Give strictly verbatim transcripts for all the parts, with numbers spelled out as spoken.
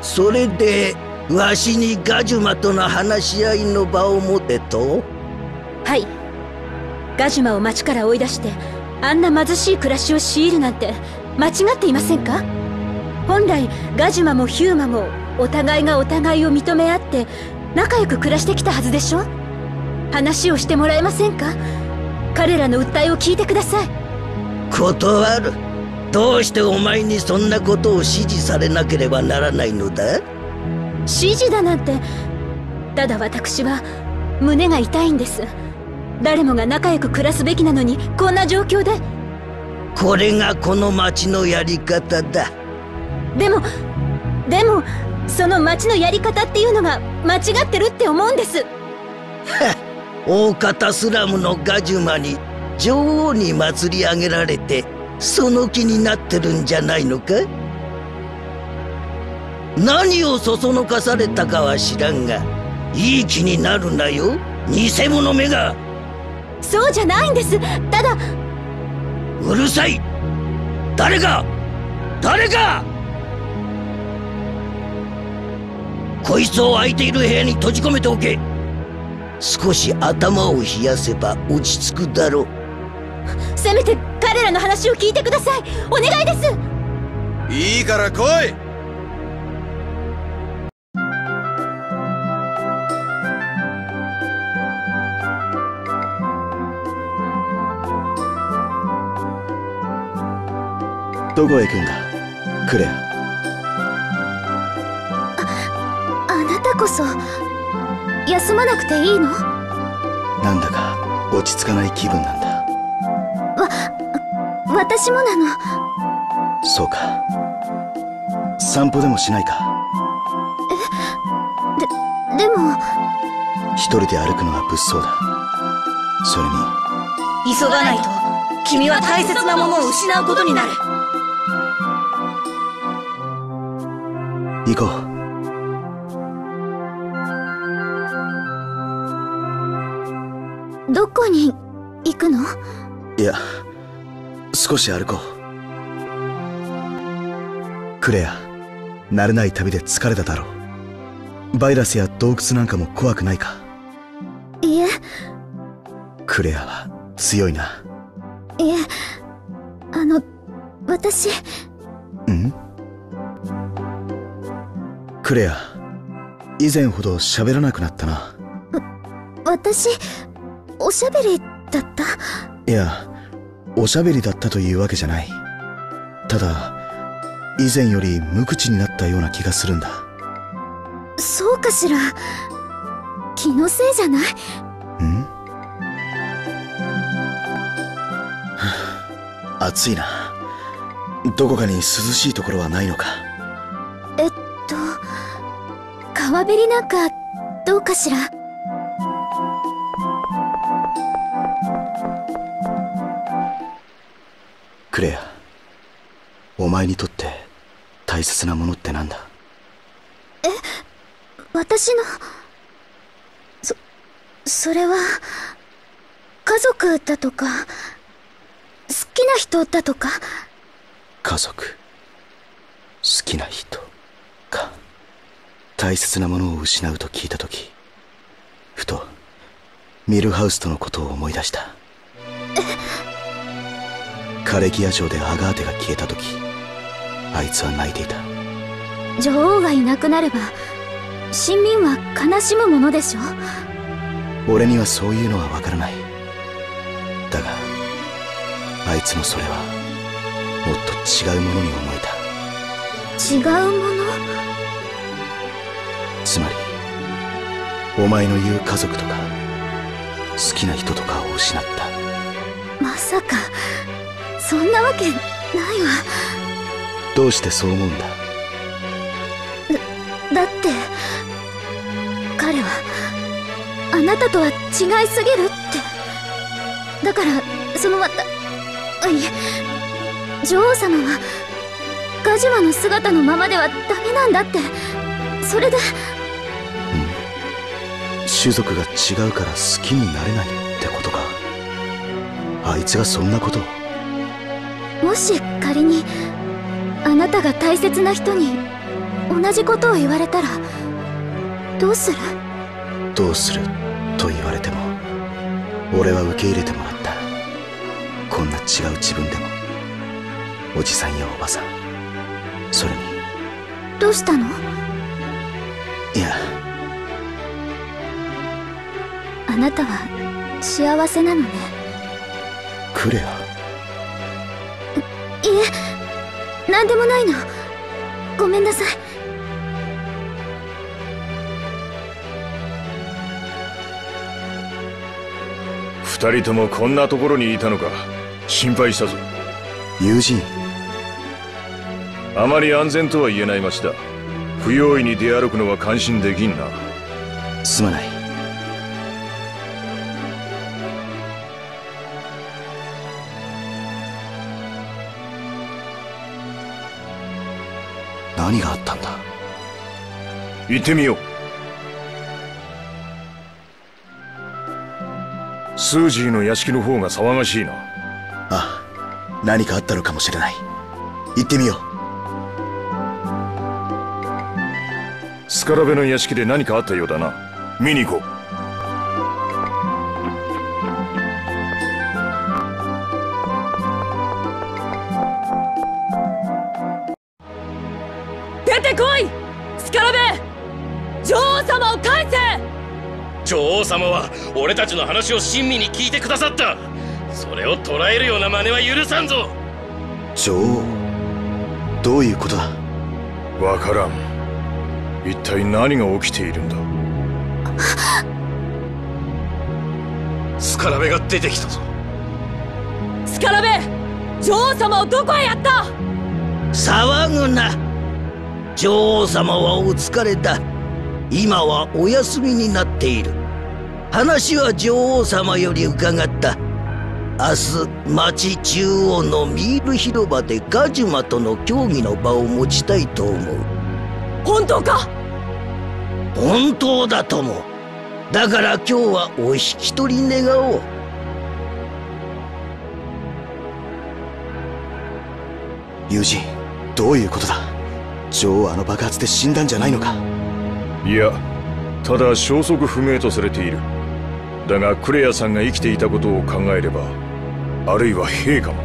それでわしにガジュマとの話し合いの場を持てと？ はい。ガジュマを町から追い出してあんな貧しい暮らしを強いるなんて間違っていませんか？本来ガジュマもヒューマもお互いがお互いを認め合って仲良く暮らしてきたはずでしょ？話をしてもらえませんか？彼らの訴えを聞いてください。 断る。どうしてお前にそんなことを指示されなければならないのだ？ 指示だなんて。ただ私は胸が痛いんです。誰もが仲良く暮らすべきなのにこんな状況で。 これがこの町のやり方だ。 でもでもその町のやり方っていうのが間違ってるって思うんです。 大方スラムのガジュマに女王に祭り上げられてその気になってるんじゃないのか？何をそそのかされたかは知らんが、いい気になるなよ、偽物めが。 そうじゃないんです。ただ。 うるさい。誰か誰かこいつを空いている部屋に閉じ込めておけ。少し頭を冷やせば落ち着くだろう。 せめて彼らの話を聞いてください。お願いです。 いいから来い。 どこへ行くんだ、クレア。 あ、あなたこそ休まなくていいの？ なんだか落ち着かない気分なんだ。 わ、私もなの。 そうか。散歩でもしないか？ え、で、でも一人で歩くのが物騒だ。それに急がないと君は大切なものを失うことになる。 行こう。 どこに行くの？ いや、少し歩こう。クレア、慣れない旅で疲れただろう。バイラスや洞窟なんかも怖くないか？ いえ。 クレアは強いな。 いえ、あの、私。 ん？クレア、以前ほど喋らなくなったな。わ、 私、おしゃべりだった？ いや、おしゃべりだったというわけじゃない。ただ、以前より無口になったような気がするんだ。 そうかしら。気のせいじゃない？ ん？暑いな。どこかに涼しいところはないのか？ えっと、川べりなんかどうかしら。 クレア、お前にとって大切なものってなんだ？ え、私の、そ、それは、家族だとか、好きな人だとか。 家族、好きな人か。大切なものを失うと聞いたとき、ふとミルハウスとのことを思い出した。カレギア城でアガーテが消えたとき、あいつは泣いていた。 女王がいなくなれば市民は悲しむものでしょ。 俺にはそういうのはわからない。だがあいつのそれはもっと違うものに思えた。 違うもの？ つまりお前の言う家族とか好きな人とかを失った。 まさかそんなわけないわ。 どうしてそう思うんだ？ だ、だって彼はあなたとは違いすぎるって。だからそのわたあいえ女王様はガジュマの姿のままではダメなんだって。それで。 うん、種族が違うから好きになれないってことか。あいつがそんなことを。 もし仮にあなたが大切な人に同じことを言われたらどうする？ どうすると言われても俺は受け入れてもらった。こんな違う自分でも。おじさんやおばさん、それに。 どうしたの？ いや、 あなたは幸せなのね。 クレア。 いえ、なんでもないの。ごめんなさい。 二人ともこんなところにいたのか。心配したぞ。 友人。 あまり安全とは言えない町だ。不用意に出歩くのは感心できんな。 すまない。何があったんだ？ 行ってみよう。スージーの屋敷の方が騒がしいな。 ああ、何かあったのかもしれない。行ってみよう。 スカラベの屋敷で何かあったようだな。見に行こう。 出てこいスカラベ！女王様を返せ！ 女王様は俺たちの話を親身に聞いてくださった。それを捕らえるような真似は許さんぞ。 女王、どういうことだ？ わからん。一体何が起きているんだ。 スカラベが出てきたぞ。 スカラベ！女王様をどこへやった？ 騒ぐな。女王様はお疲れだ。今はお休みになっている。話は女王様より伺った。明日町中央のミール広場でガジュマとの協議の場を持ちたいと思う。 本当か？ 本当だとも。だから今日はお引き取り願おう。 友人、どういうことだ？女王はあの爆発で死んだんじゃないのか？ いや、ただ消息不明とされている。だがクレアさんが生きていたことを考えれば、あるいは陛下も。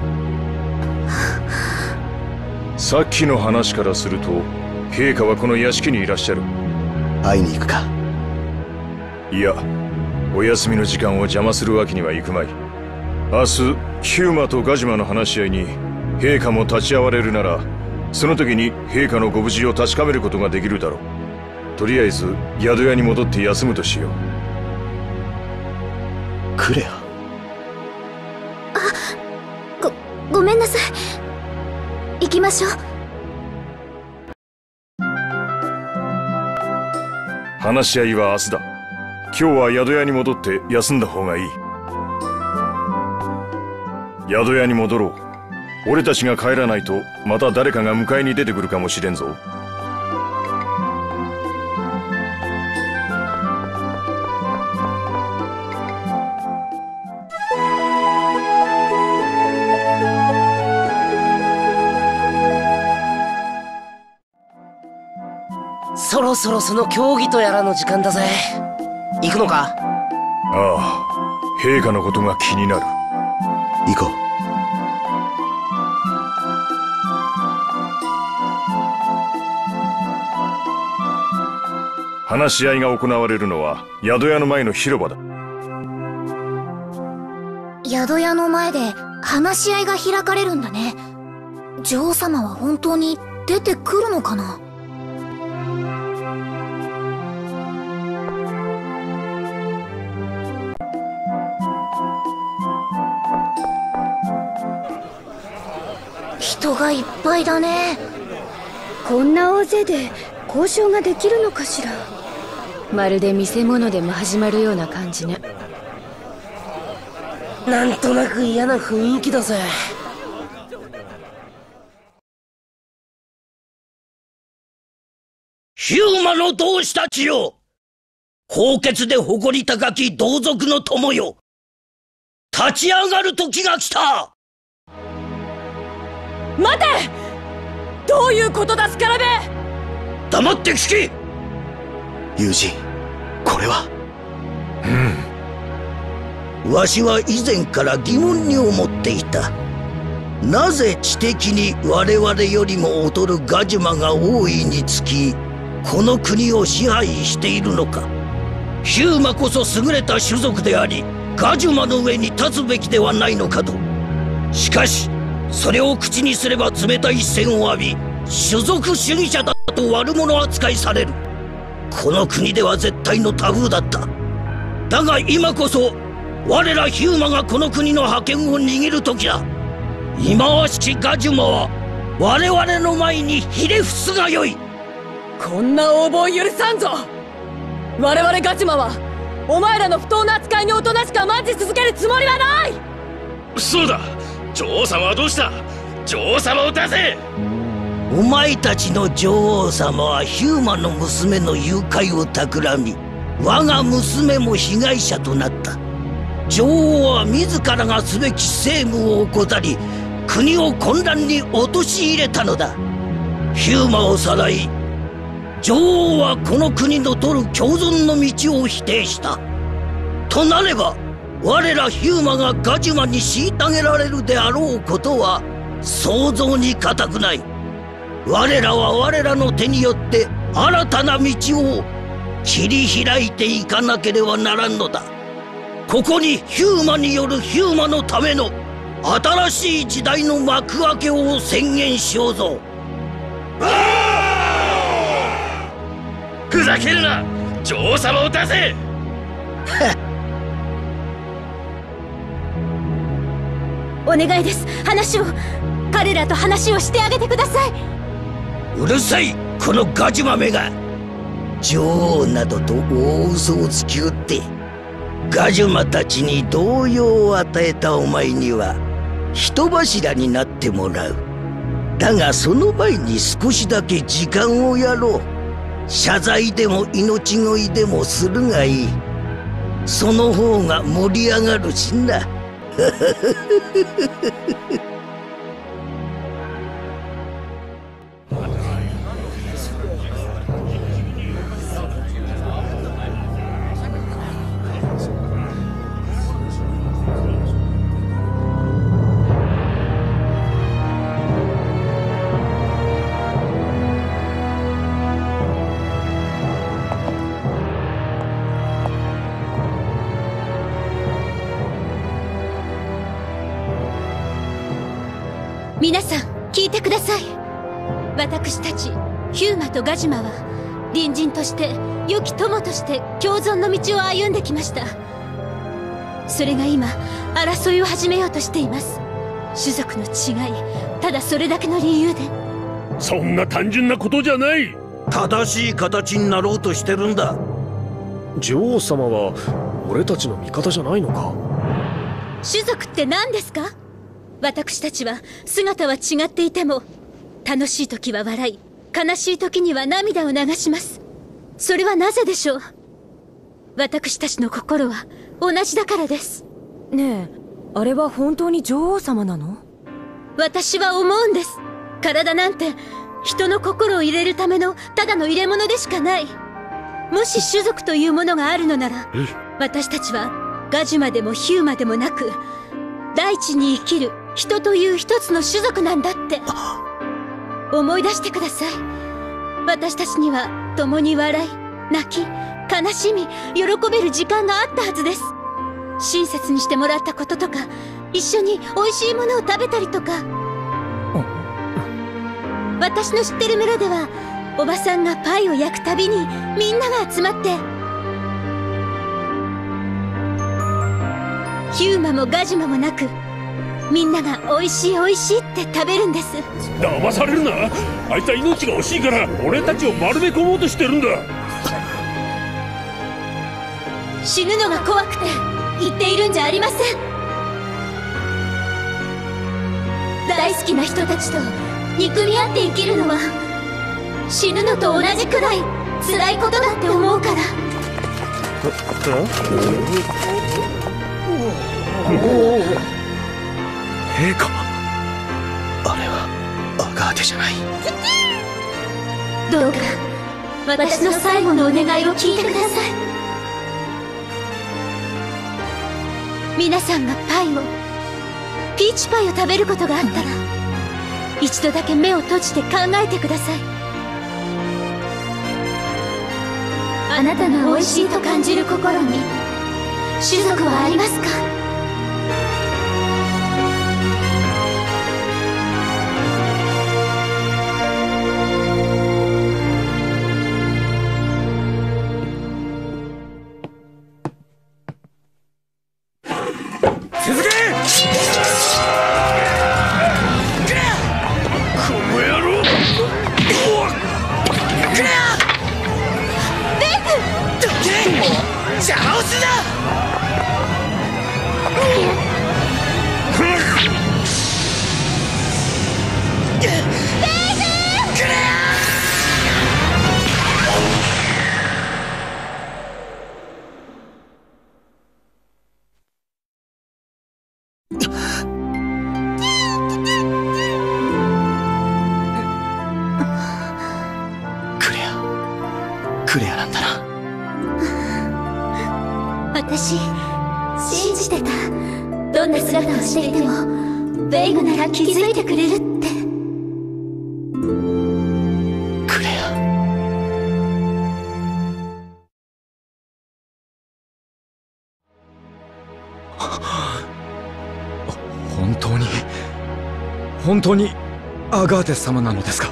さっきの話からすると陛下はこの屋敷にいらっしゃる。 会いに行くか？ いや、お休みの時間を邪魔するわけにはいくまい。明日ヒューマとガジュマの話し合いに陛下も立ち会われるなら、その時に陛下のご無事を確かめることができるだろう。とりあえず宿屋に戻って休むとしよう。 クレア。 あ、ご、ごめんなさい。行きましょう。 話し合いは明日だ。今日は宿屋に戻って休んだ方がいい。宿屋に戻ろう。俺たちが帰らないとまた誰かが迎えに出てくるかもしれんぞ。 そろそろその競技とやらの時間だぜ。行くのか？ ああ、陛下のことが気になる。 行こう。 話し合いが行われるのは宿屋の前の広場だ。 宿屋の前で話し合いが開かれるんだね。女王様は本当に出てくるのかな？人がいっぱいだね。 こんな大勢で交渉ができるのかしら。まるで見せ物でも始まるような感じね。 なんとなく嫌な雰囲気だぜ。 ヒューマの同志たちよ、高潔で誇り高き同族の友よ、立ち上がる時が来た。 待て！どういうことだスカラベ！ 黙って聞け。 友人、これは。 うん。わしは以前から疑問に思っていた。なぜ知的に我々よりも劣るガジュマが王位につき、この国を支配しているのか。ヒューマこそ優れた種族であり、ガジュマの上に立つべきではないのかと。しかしそれを口にすれば冷たい視線を浴び、種族主義者だと悪者扱いされる。この国では絶対のタブーだった。だが今こそ我らヒューマがこの国の覇権を握る時だ。忌まわしきガジュマは我々の前にひれ伏すがよい。 こんな横暴許さんぞ。我々ガチュマはお前らの不当な扱いにおとなしく甘んじ続けるつもりはない。 そうだ、女王様はどうした。女王様を出せ。 お前たちの女王様はヒューマの娘の誘拐を企み、我が娘も被害者となった。女王は自らがすべき政務を怠り、国を混乱に陥れたのだ。ヒューマをさらい、女王はこの国の取る共存の道を否定した。となれば我らヒューマがガジュマに虐げられるであろうことは想像に難くない。我らは我らの手によって新たな道を切り開いていかなければならんのだ。ここにヒューマによるヒューマのための新しい時代の幕開けを宣言しようぞ。 ふざけるな。女王様を出せ。 お願いです。話を彼らと話をしてあげてください。 うるさい、このガジュマめが。女王などと大嘘をつき打って、ガジュマたちに動揺を与えたお前には人柱になってもらう。だがその前に少しだけ時間をやろう。謝罪でも命乞いでもするがいい。その方が盛り上がるしな。 皆さん聞いてください。私たちヒューマとガジュマは隣人として良き友として共存の道を歩んできました。それが今争いを始めようとしています。種族の違い、ただそれだけの理由で。 そんな単純なことじゃない。 正しい形になろうとしてるんだ。 女王様は俺たちの味方じゃないのか。 種族って何ですか。私たちは姿は違っていても、楽しい時は笑い、悲しい時には涙を流します。それはなぜでしょう。私たちの心は同じだからです。 ねえ、あれは本当に女王様なの？ 私は思うんです。体なんて人の心を入れるためのただの入れ物でしかない。もし種族というものがあるのなら、私たちはガジュマでもヒューマでもなく、大地に生きる人という一つの種族なんだって思い出してください。私たちには共に笑い、泣き、悲しみ、喜べる時間があったはずです。親切にしてもらったこととか、一緒に美味しいものを食べたりとか。私の知ってる村ではおばさんがパイを焼くたびにみんなが集まって、ヒューマもガジュマもなく、みんなが美味しい美味しいって食べるんです。 騙されるな。あいつは命が惜しいから俺たちを丸め込もうとしてるんだ。 死ぬのが怖くて言っているんじゃありません。大好きな人たちと憎み合って生きるのは死ぬのと同じくらい辛いことだって思うから。 陛下、あれはアガーテじゃない。 どうか私の最後のお願いを聞いてください。皆さんがパイをピーチパイを食べることがあったら、一度だけ目を閉じて考えてください。あなたが美味しいと感じる心に種族はありますか？ 続け！この野郎！ 邪魔をするな！ クレアクレアなんだな。 私信じてた。どんな姿をしていてもベイグなら気づいてくれるって。 クレア、 本当に本当にアガーテ様なのですか？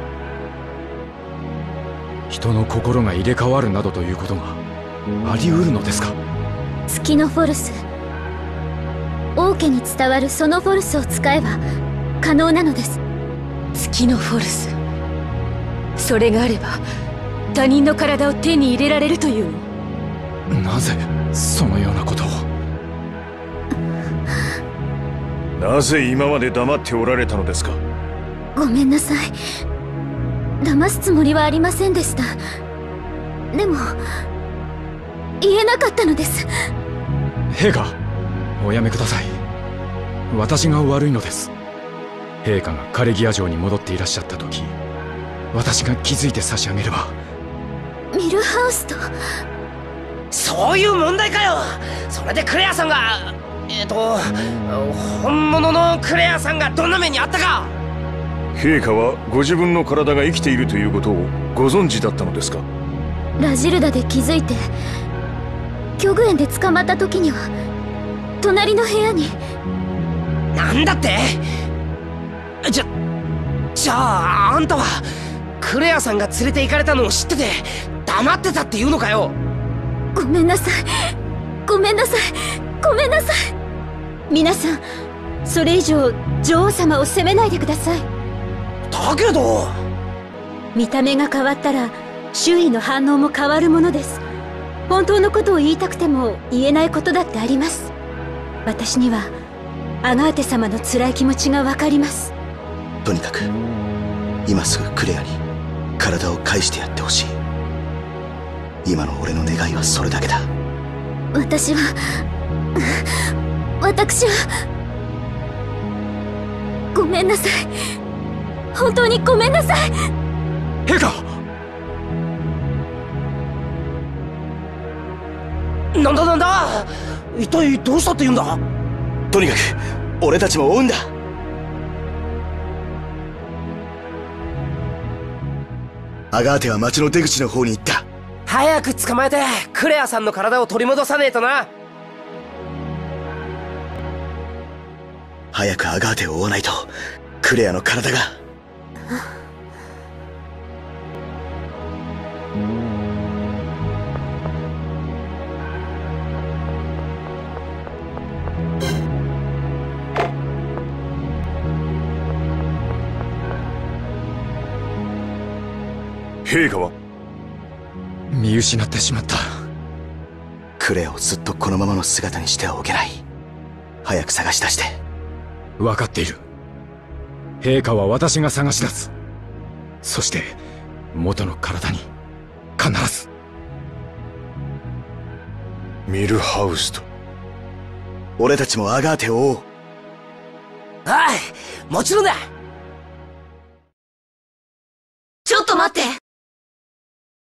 人の心が入れ替わるなどということがあり得るのですか？ 月のフォルス、王家に伝わるそのフォルスを使えば可能なのです。 月のフォルス、それがあれば他人の体を手に入れられるというの？ なぜそのようなことを？ なぜ今まで黙っておられたのですか？ ごめんなさい。騙すつもりはありませんでした。でも言えなかったのです。 陛下、おやめください。私が悪いのです。陛下がカレギア城に戻っていらっしゃった時、私が気づいて差し上げれば。 ミルハウスと。 そういう問題かよ。それでクレアさんがえっと本物のクレアさんがどんな目にあったか。 陛下はご自分の体が生きているということをご存知だったのですか？ ラジルダで気づいて虚無園で捕まった時には隣の部屋に。 なんだって？じゃじゃああんたはクレアさんが連れて行かれたのを知ってて黙ってたっていうのかよ。 ごめんなさいごめんなさいごめんなさい。 皆さん、それ以上女王様を責めないでください。 だけど見た目が変わったら周囲の反応も変わるものです。本当のことを言いたくても言えないことだってあります。私にはアガーテ様の辛い気持ちがわかります。 とにかく今すぐクレアに体を返してやってほしい。今の俺の願いはそれだけだ。 私は私はごめんなさい。本当にごめんなさい。 陛下、 なんだなんだ、一体どうしたって言うんだ。 とにかく俺たちも追うんだ。アガーテは町の出口の方に行った。 早く捕まえてクレアさんの体を取り戻さねえとな。 早くアガーテを追わないとクレアの体が。 陛下は見失ってしまった。 クレアをずっとこのままの姿にしてはおけない。早く探し出して。 分かっている。陛下は私が探し出す。そして元の体に必ず。 ミルハウスと。 俺たちもアガーテを追おう。 はい、もちろんだ。 ちょっと待って。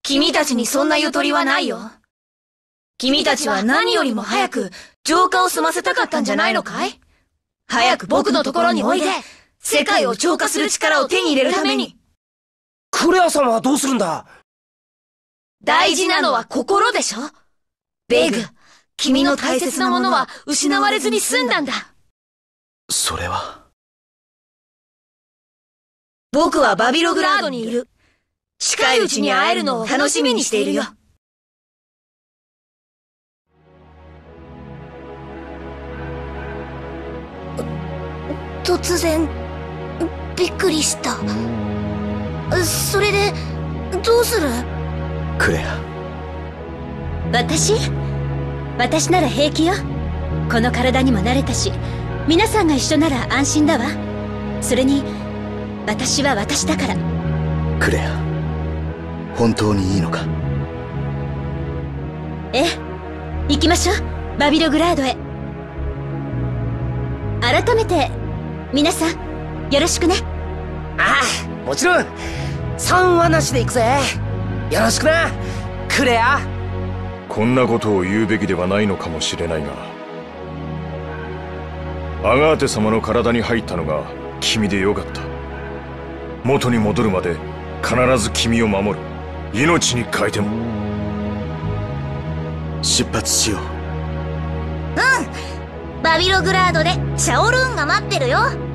君たちにそんなゆとりはないよ。君たちは何よりも早く浄化を済ませたかったんじゃないのかい？早く僕のところにおいで、世界を浄化する力を手に入れるために。 クレアさんはどうするんだ？ 大事なのは心でしょ？ベグ、君の大切なものは失われずに済んだんだ。 それは。 僕はバビログラードにいる。近いうちに会えるのを楽しみにしているよ。 突然びっくりした。それでどうする？ クレア。 私私なら平気よ。この体にも慣れたし、皆さんが一緒なら安心だわ。それに私は私だから。 クレア、本当にいいのか？ ええ、行きましょう、バビログラードへ。改めて皆さんよろしくね。 ああ、もちろん。三話なしで行くぜ。よろしくな、クレア。 こんなことを言うべきではないのかもしれないが、アガーテ様の体に入ったのが君でよかった。元に戻るまで必ず君を守る。命に変えても。 出発しよう。 うん、バビログラードでシャオルーンが待ってるよ。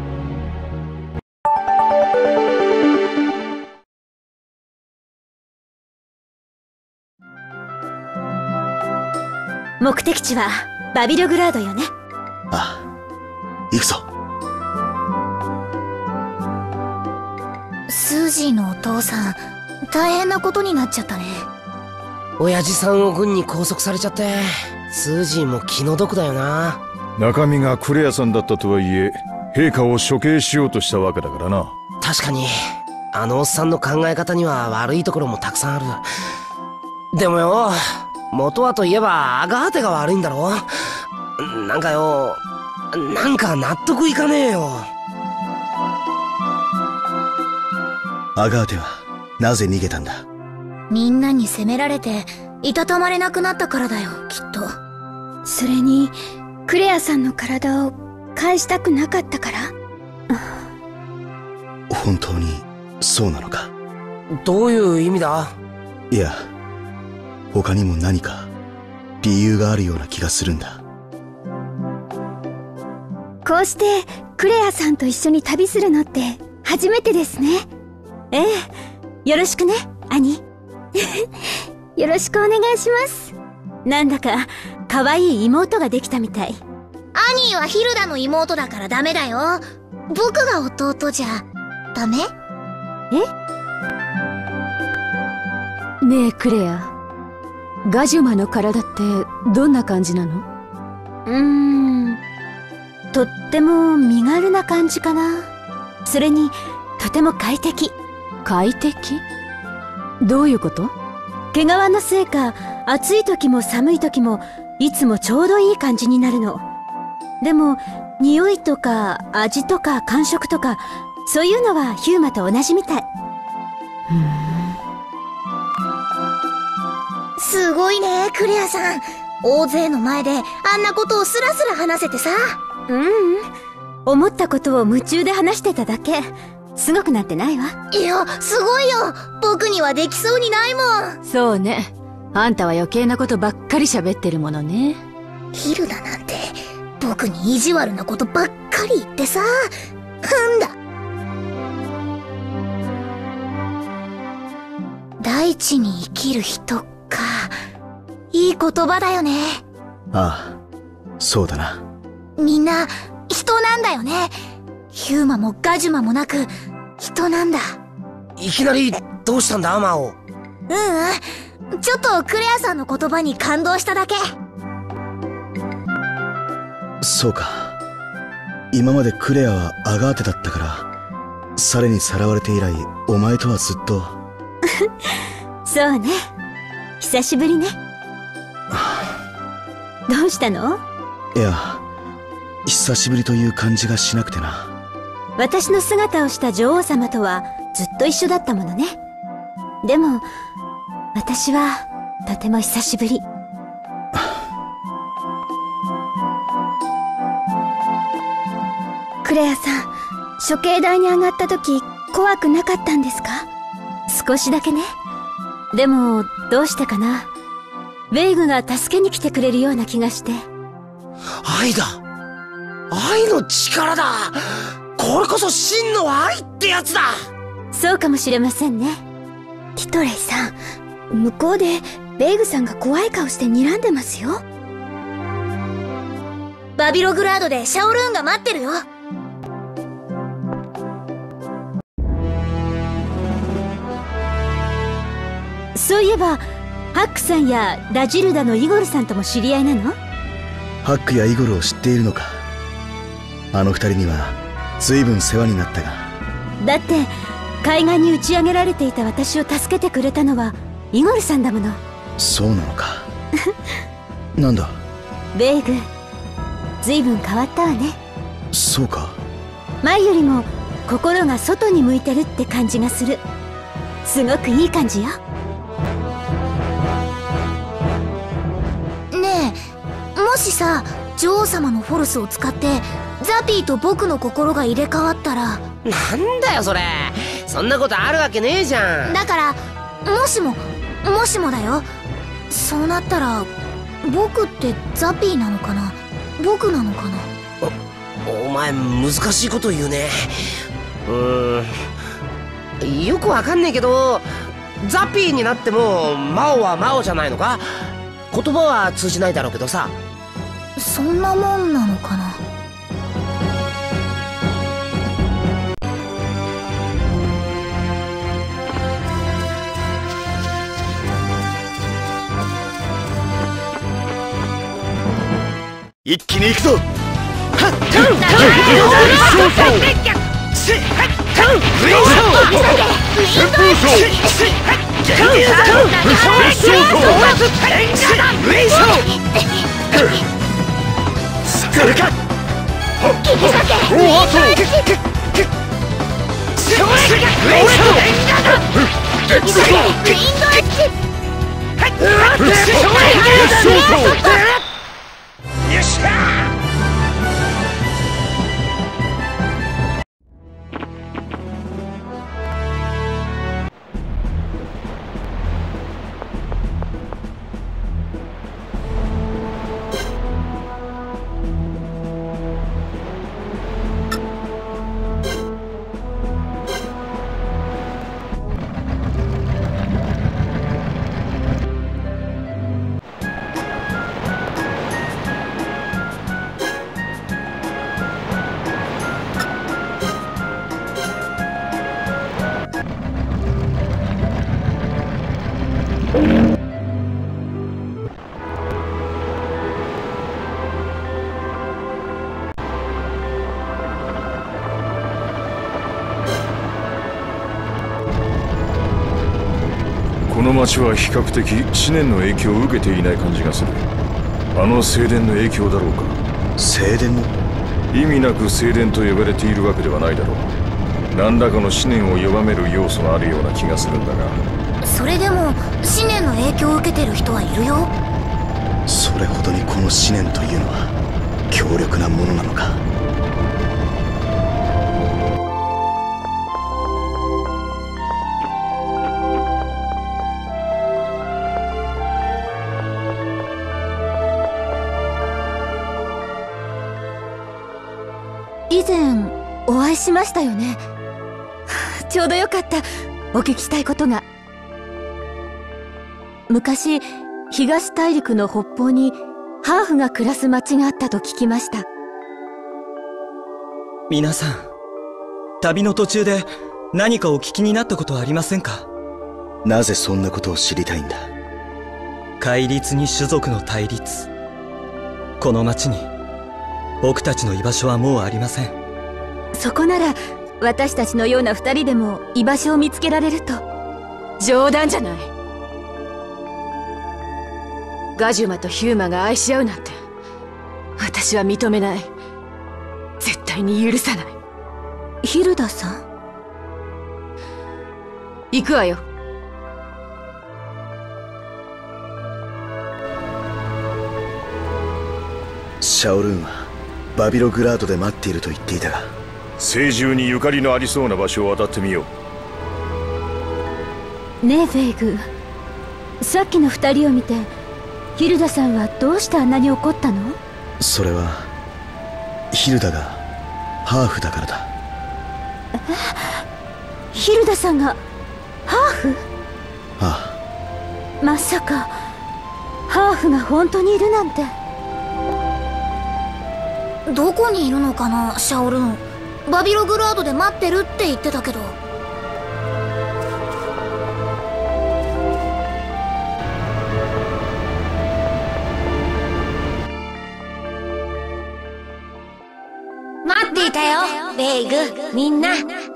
目的地はバビログラードよね。 ああ、行くぞ。 スージーのお父さん、大変なことになっちゃったね。 親父さんを軍に拘束されちゃって、スージーも気の毒だよな。 中身がクレアさんだったとはいえ、陛下を処刑しようとしたわけだからな。 確かにあのおっさんの考え方には悪いところもたくさんある。でもよ、元はといえばアガーテが悪いんだろ。なんかよ、なんか納得いかねえよ。 アガーテはなぜ逃げたんだ？ みんなに責められていたたまれなくなったからだよ、きっと。 それにクレアさんの体を返したくなかったから。 本当にそうなのか？ どういう意味だ？ いや、他にも何か理由があるような気がするんだ。 こうしてクレアさんと一緒に旅するのって初めてですね。 ええ、よろしくね、兄。 よろしくお願いします。 なんだか可愛い妹ができたみたい。 アニーはヒルダの妹だからダメだよ。僕が弟じゃダメ？ え？ねえクレア、ガジュマの体ってどんな感じなの？ うーん、とっても身軽な感じかな。それにとても快適。 快適？どういうこと？ 毛皮のせいか、暑い時も寒い時もいつもちょうどいい感じになるの。でも匂いとか味とか感触とか、そういうのはヒューマと同じみたい。 すごいね、クレアさん。大勢の前であんなことをスラスラ話せてさ。 ううん、思ったことを夢中で話してただけ。すごくなってないわ。 いや、すごいよ。僕にはできそうにないもん。 そうね、あんたは余計なことばっかり喋ってるものね。 ヒルダなんて僕に意地悪なことばっかり言ってさ。なんだ、大地に生きる人か。いい言葉だよね。 ああ、そうだな。 みんな人なんだよね。ヒューマもガジュマもなく人なんだ。 いきなりどうしたんだマオ？ ううん、ちょっとクレアさんの言葉に感動しただけ。 そうか、今までクレアはアガーテだったから、サレにさらわれて以来お前とはずっと。 そうね、久しぶりね。どうしたの？ いや、久しぶりという感じがしなくてな。 私の姿をした女王様とはずっと一緒だったものね。でも私はとても久しぶり。 クレアさん、処刑台に上がった時怖くなかったんですか？ 少しだけね。でもどうしてかな、ベイグが助けに来てくれるような気がして。 愛だ、愛の力だ。これこそ真の愛ってやつだ。 そうかもしれませんね。 キトレイさん、向こうでベイグさんが怖い顔して睨んでますよ。 バビログラードでシャオルーンが待ってるよ。 そういえばハックさんやラジルダのイゴルさんとも知り合いなの？ ハックやイゴルを知っているのか。あの二人には随分世話になったが。 だって海岸に打ち上げられていた私を助けてくれたのはイゴルさんだもの。 そうなのか。なんだベイグ、随分変わったわね。 そうか。 前よりも心が外に向いてるって感じがする。すごくいい感じよ。 ねえ、もしさ、女王様のフォルスを使ってザピーと僕の心が入れ替わったら。 なんだよそれ、そんなことあるわけねえじゃん。 だからもしももしもだよ、そうなったら僕ってザピーなのかな、僕なのかな。 お、お前難しいこと言うね。うーん、よくわかんねえけど、ザピーになってもマオはマオじゃないのか。言葉は通じないだろうけどさ。 そんなもんなのかな。 一気に行くぞ。 よっしゃ！ この町は比較的思念の影響を受けていない感じがする。あの聖殿の影響だろうか。 聖殿の？ 意味なく聖殿と呼ばれているわけではないだろう。何らかの思念を弱める要素があるような気がするんだが。 それでも思念の影響を受けてる人はいるよ。 それほどにこの思念というのは強力なものなのか。 以前お会いしましたよね。ちょうどよかった、お聞きしたいことが。昔東大陸の北方にハーフが暮らす町があったと聞きました。 皆さん、旅の途中で何かお聞きになったことはありませんか？ なぜそんなことを知りたいんだ？ 戒律に種族の対立。この町に僕たちの居場所はもうありません。 そこなら私たちのような二人でも居場所を見つけられると。 冗談じゃない。ガジュマとヒューマが愛し合うなんて私は認めない。絶対に許さない。 ヒルダさん、 行くわよ。 シャオルーンはバビログラードで待っていると言っていたが、 聖獣にゆかりのありそうな場所を当たってみよう。ねえベイグ、さっきの二人を見てヒルダさんはどうしてあんなに怒ったの？ それはヒルダがハーフだからだ。 え、ヒルダさんがハーフ？ ああ。まさかハーフが本当にいるなんて。 どこにいるのかな、シャオルーン。バビログラードで待ってるって言ってたけど。 待っていたよ、ベイグ、みんな。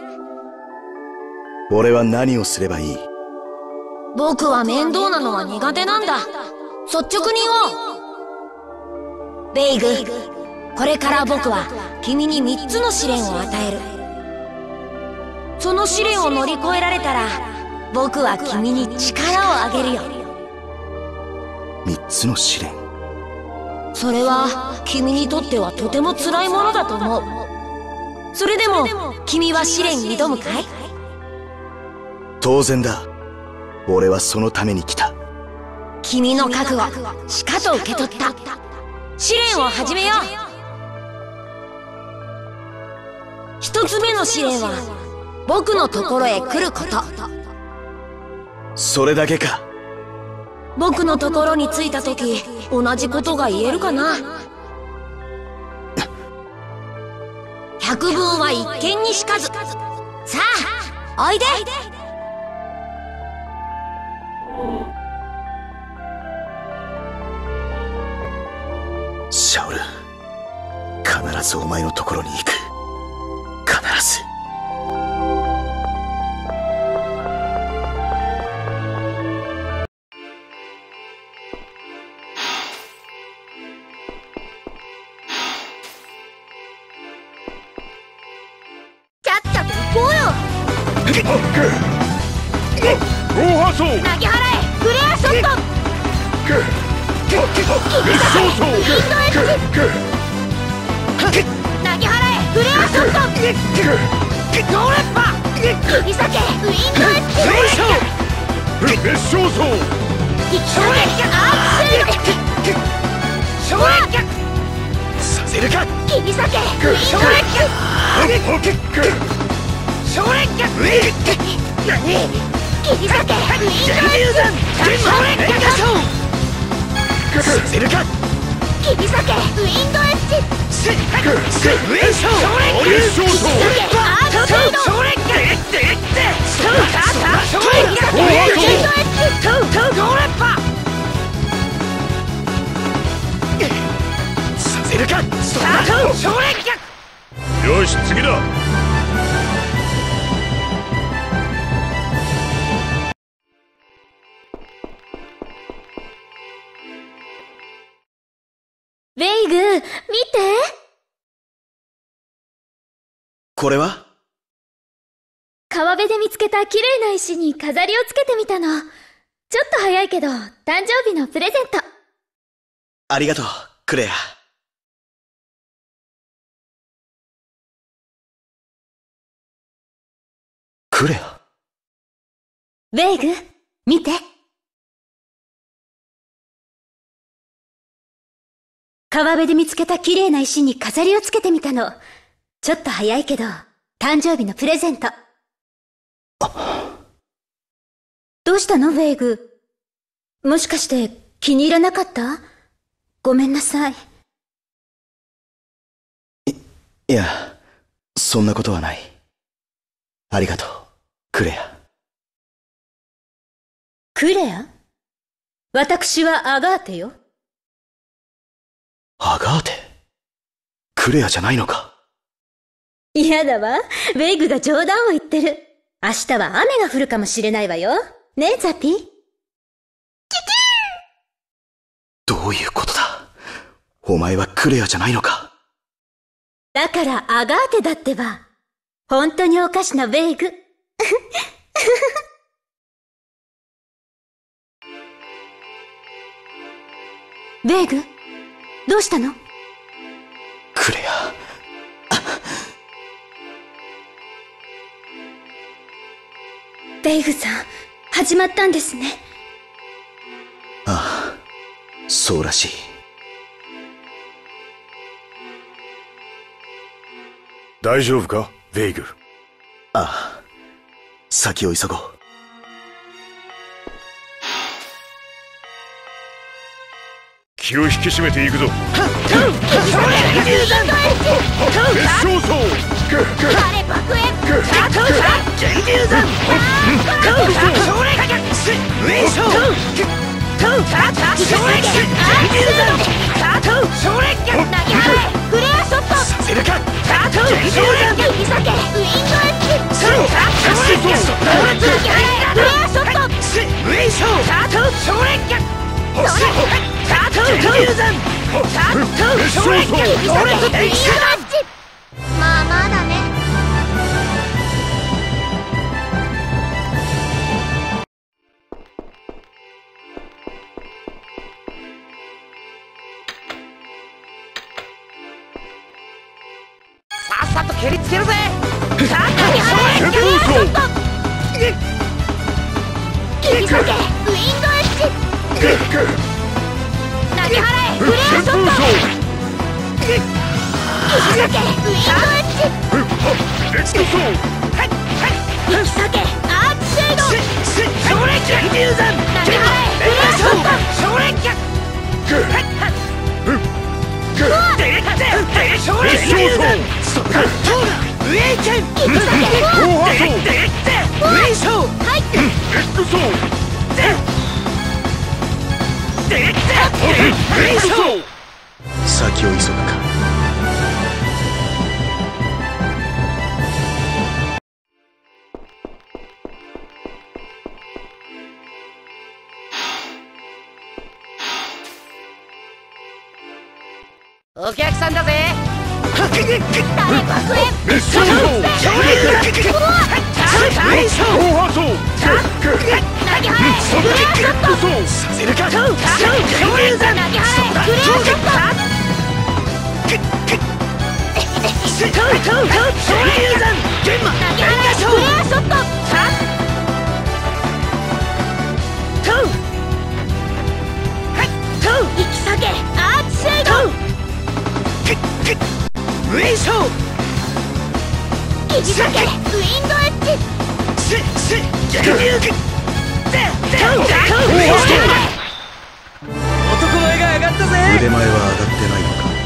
俺は何をすればいい？ 僕は面倒なのは苦手なんだ。率直に言おう。ベイグ、これから僕は君にみっつの試練を与える。その試練を乗り越えられたら、僕は君に力をあげるよ。 みっつの試練？ それは君にとってはとても辛いものだと思う。それでも君は試練に挑むかい？ 当然だ。俺はそのために来た。 君の覚悟、しかと受け取った。試練を始めよう。一つ目の試練は僕のところへ来ること。 それだけか？ 僕のところに着いた時、同じことが言えるかな。百聞は一見にしかず。さあ、おいで。 シャオル、必ずお前のところに行く。必ず。 ちゃっちゃと行こうよ。 ゴーハソー、 投げ払え、フレアショット。 別荘層、 ウィンドエッジ。投げ払え、フレアショット。ノーレッパ。切り裂け、ウィンドエッジ。 別荘層、 引き裂け、アークシェイド。ショーレッさせるか。 切り裂け、ウィンドエッジ。ショーレッキャ。何？切り裂け、ウィンドエッジ。ショーレッキャ。 させるか。 切り裂け、ウィンドエッジ。 せっかくショーレッキャ。アークシェイド。ショーレッキャ。ショーレッキャ。ショーレッキャ。ウィンドエッジ。ノーレッパ。 させるか。 スタート。ショーレッキャ。 よし、次だ。 ベイグ、見て。 これは？ 川辺で見つけた綺麗な石に飾りをつけてみたの。ちょっと早いけど、誕生日のプレゼント。 ありがとう、クレア。クレア？ ベイグ、見て。川辺で見つけた綺麗な石に飾りをつけてみたの。ちょっと早いけど、誕生日のプレゼント。どうしたの、ベイグ？もしかして気に入らなかった？ごめんなさい。 い、いや、そんなことはない。ありがとう、クレア。 クレア？私はアガーテよ。 アガーテ？クレアじゃないのか？ 嫌だわ。ベイグが冗談を言ってる。明日は雨が降るかもしれないわよ。ねえ、ザピ？キキーン！ どういうことだ？お前はクレアじゃないのか？ だからアガーテだってば。本当におかしなベイグ。ベイグ？どうしたの？ クレア。 ベイグさん、始まったんですね。 ああ、そうらしい。 大丈夫かベイグ。 ああ、先を急ごう。 気を引き締めていくぞ。 まあまあだね。 さっさと蹴りつけるぜ。 切り裂けウィンドエッジ。投げ払えフレアショット。切り裂けウィンドエッジ。引き裂けアーチシェイド。投げ払えフレアショット。ウェイチェン行くだけウェイショーはい行くぞ先を急ぐか。 お客さんだぜ。 ウェイショー切り裂けウィンドエッジ。 男前が上がったぜ。 腕前は上がってないのか。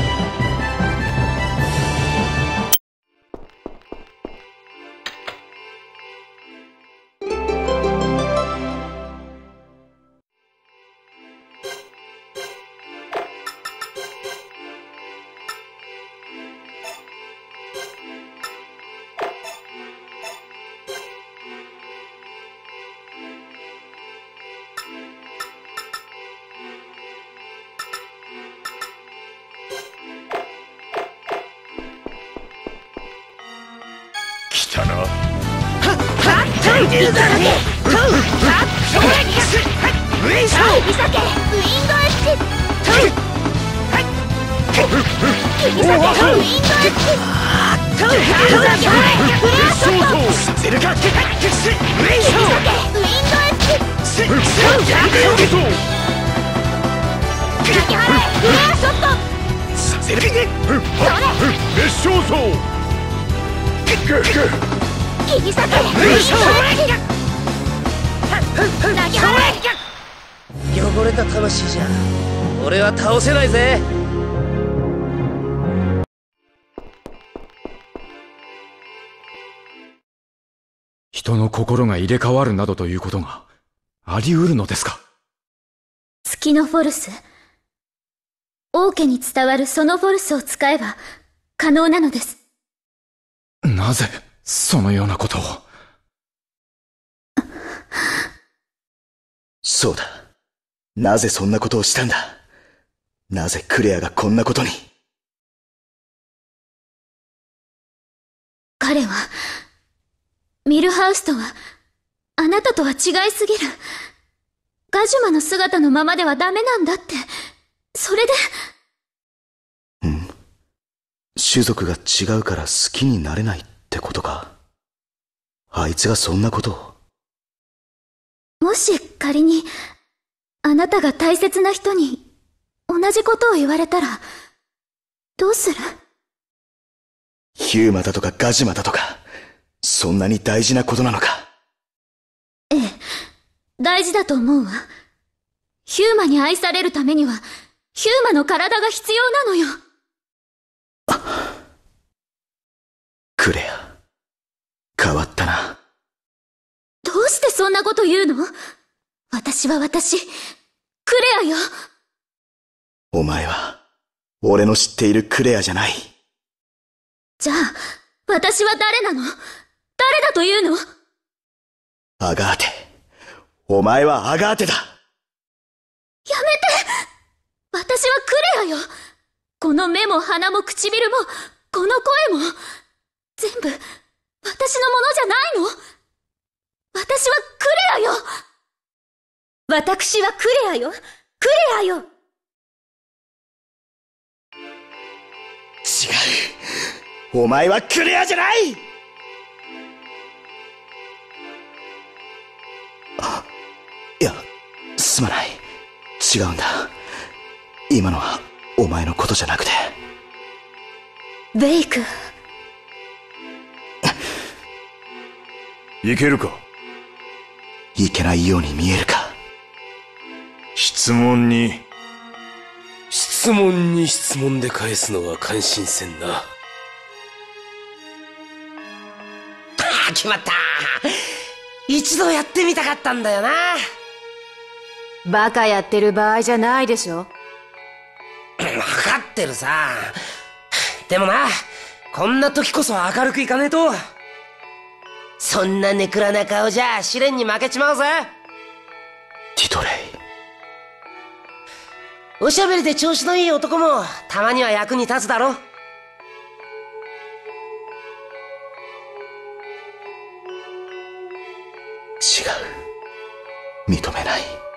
来たな。 汚れた魂じゃ俺は倒せないぜ。 人の心が入れ替わるなどということがあり得るのですか？ 月のフォルス、王家に伝わるそのフォルスを使えば可能なのです。 なぜそのようなことを。 そうだ。なぜそんなことをしたんだ。なぜクレアがこんなことに。 彼は、ミルハウスとは、あなたとは違いすぎる。ガジュマの姿のままではダメなんだって、それで。 種族が違うから好きになれないってことか。あいつがそんなことを。 もし仮にあなたが大切な人に同じことを言われたらどうする？ ヒューマだとかガジュマだとか、そんなに大事なことなのか？ ええ、大事だと思うわ。ヒューマに愛されるためにはヒューマの体が必要なのよ。 クレア、変わったな。 どうしてそんなこと言うの？私は私、クレアよ。 お前は俺の知っているクレアじゃない。 じゃあ私は誰なの？誰だというの？ アガーテ。お前はアガーテだ。 やめて！私はクレアよ。この目も鼻も唇もこの声も全部私のものじゃないの？私はクレアよ。 私はクレアよ。クレアよ。 違う。お前はクレアじゃない。あ、いや、すまない。違うんだ。今のはお前のことじゃなくて。 ベイク。 いけるか？ いけないように見えるか？ 質問に質問に質問で返すのは感心せんな。 ああ、決まった。一度やってみたかったんだよな。 バカやってる場合じゃないでしょ。 分かってるさ。でもな、こんな時こそ明るくいかねえと。そんなネクラな顔じゃ試練に負けちまうぜ。 ティトレイ。 おしゃべりで調子のいい男もたまには役に立つだろ。 違う。認めない。